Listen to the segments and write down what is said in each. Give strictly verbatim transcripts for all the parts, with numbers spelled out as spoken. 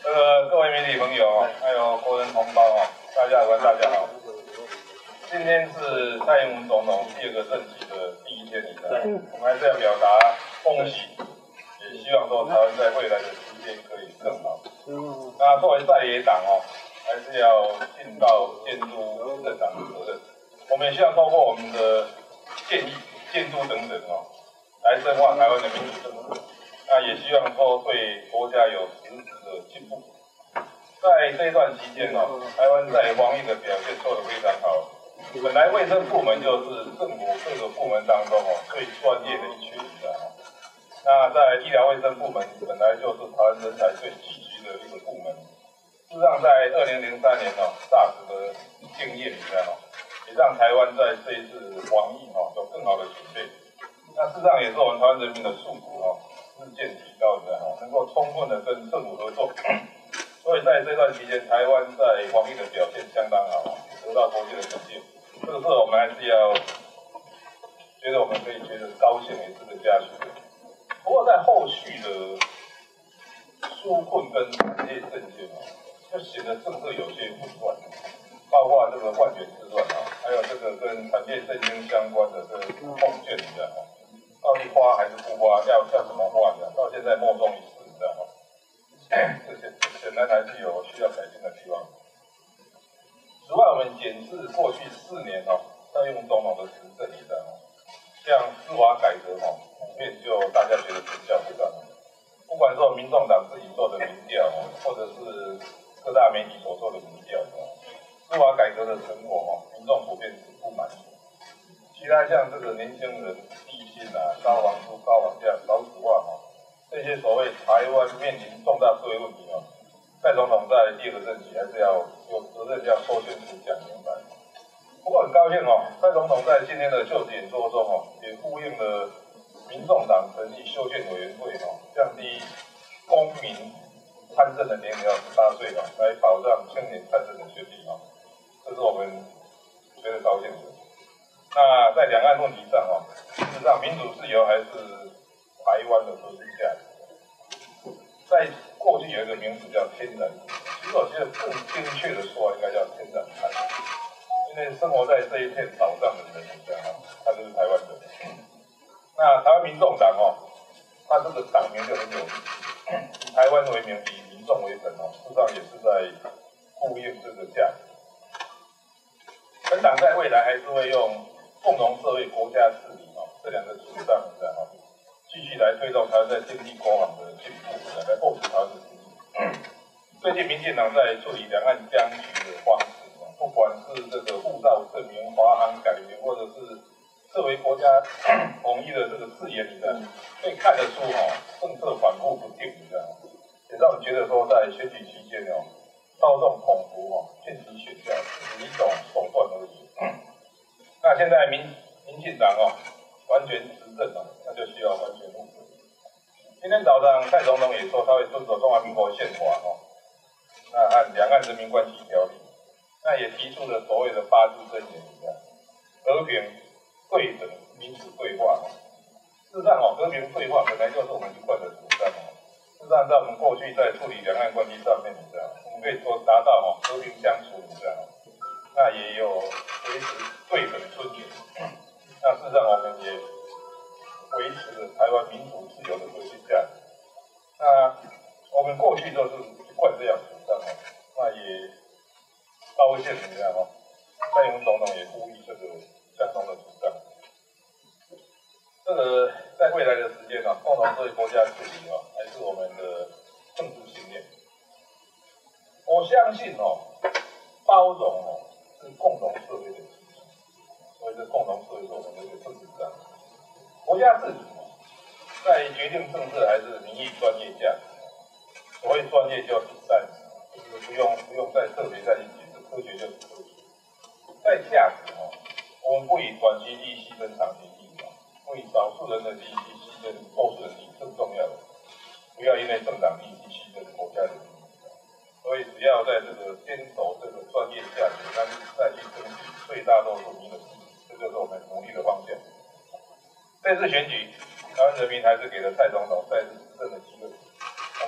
呃，各位媒体朋友，还有国人同胞哦，大家好，大家好。今天是蔡英文总统第二个任期的第一天，我们还是要表达恭喜，也希望说台湾在未来的时间可以更好。那作为在野党哦，还是要尽到监督政党的责任。我们也希望透过我们的建议、监督等等哦，来深化台湾的民主政治。那也希望说对国家有实质的进步。在这一段期间哦，台湾在防疫的表现做得非常好。本来卫生部门就是政府各个部门当中哦最专业的一群的哦。那在医疗卫生部门本来就是台湾人才最聚集的一个部门。事实上，在二零零三年哦 SARS 的经验里面哦，也让台湾在这一次防疫哦有更好的准备。那事实上也是我们台湾人民的素质哦日渐提高的哦，能够充分的跟政府合作。所以在这段期间，台湾在防疫的表现相当好，得到国际的肯定。这个时候我们还是要觉得我们可以觉得高兴，也是个嘉许。不过在后续的纾困跟产业政见哦，就显得政策有些混乱，包括这个万元之乱啊，还有这个跟产业振兴相关的这个控券一样哦，到底花还是不花，要要怎么花的，到现在莫衷一是，你知道吗？这些显然还是有需要改进的地方。此外，我们检视过去四年哦，蔡英文总统的执政以来哦，像司法改革哦，普遍就大家觉得成效不彰。不管说民众党自己做的民调哦，或者是各大媒体所做的民调哦，司法改革的成果哦，民众普遍是不满意。其他像这个年轻人低薪啊、高房租、高房价、少子化哦，这些所谓台湾面临重大社会问题哦，蔡总统在第二个任期还是要有责任要说清楚讲明白。不过很高兴哦，蔡总统在今天的就职演说中哦，也呼应了民众党成立修宪委员会哦，降低公民参政的年龄到十八岁哦，来保障青年参政的权利哦，这是我们觉得高兴的。那在两岸问题上哦，事实上民主自由还是台湾的核心价值。在过去有一个名词叫天然，其实我觉得更精确的说应该叫天然台，因为生活在这一片岛上的人，你知道吗？他就是台湾人。那台湾民众党哦，他这个党名就很有意思，以台湾为名，以民众为本哦，事实上也是在呼应这个价值。本党在未来还是会用共同社会、国家治理哦这两个主张，你知道吗？继续来推动台湾在经济国防的进步，来构筑台湾的经济。最近民进党在处理两岸僵局的方式，不管是这个护照证明、华航改名，或者是作为国家统一的这个字眼里面，可以看得出哦，政策反复不定，你知道吗？也让我们觉得说，在选举期间哦，操纵统独哦，骗取选票，是一种手段而已。那现在民民进党哦，完全执政哦，那就需要完全负责。今天早上蔡总统也说，他会遵守中华民国宪法哦，那和两岸人民关系条例，那也提出了所谓的八字真言，和平、对等、民主对话哦。事实上哦，和平对话本来就是我们一贯的主张哦。事实上，在我们过去在处理两岸关系上面，你知道，我们可以说达到哦和平相处，你知道，那也有维持对等尊严。那事实上，我们也维持了台湾民主自由的核心价值。那我们过去都是一贯这样主张哦，那也高兴，你知道吗？蔡英文总统也呼吁这个相同的主张。这个在未来的时间啊，共同社会国家治理啊，还是我们的政治信念。我相信哦，包容哦是共同社会的基础，所以这共同社会是我们的一个政治价值。国家治理在决定政策还是民意专业价值。所谓专业叫第三，就是不用不用再特别再去解释，科学就是科学。在价值哦，我们不以短期利益牺牲长期利益哦，不以少数人的利益牺牲多数人的利益，更重要的，不要因为政党利益牺牲国家的利益。所以只要在这个坚守这个专业价值，但是再去争取最大多数民的利益，这就是我们努力的方向。这次选举，台湾人民还是给了蔡总统再次执政的机会。我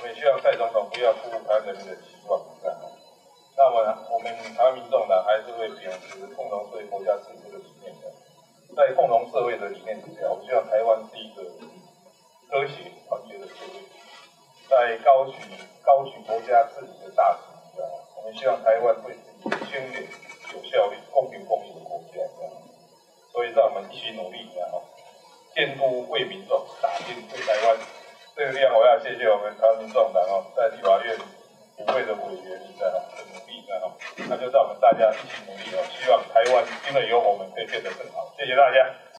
们也希望蔡总统不要辜负台湾人民的期望，这样。那么我们台湾民众党还是会秉持共同社会、国家治理这个理念的，在共同社会的理念之下，我们希望台湾是一个和谐团结的社会，在高举高举国家治理的大旗下，我们希望台湾会是一个清廉、有效率、公平公义的国家，这样。所以让我们一起努力，然后监督为民众，打拼为台湾。这个地方我要谢谢我们台湾民众党哦，在立法院五位的委员在哦的努力在哦，那就让我们大家一起努力哦，希望台湾因为有我们可以变得更好。谢谢大家。